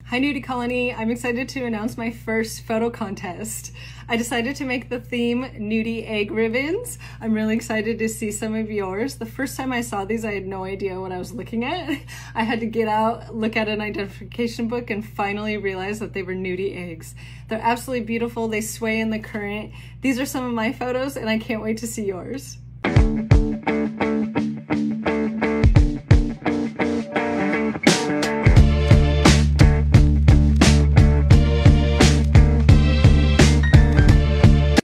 Hi Nudi Colony, I'm excited to announce my first photo contest. I decided to make the theme Nudi Egg Ribbons. I'm really excited to see some of yours. The first time I saw these, I had no idea what I was looking at. I had to get out, look at an identification book, and finally realize that they were Nudi eggs. They're absolutely beautiful. They sway in the current. These are some of my photos, and I can't wait to see yours.